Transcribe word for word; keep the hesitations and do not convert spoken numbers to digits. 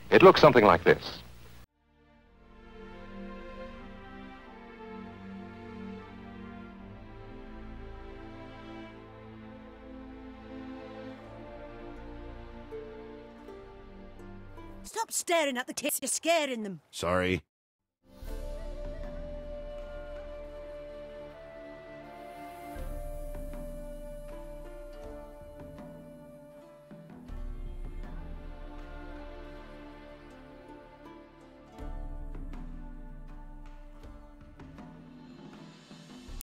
It looks something like this. Stop staring at the kids, you're scaring them. Sorry.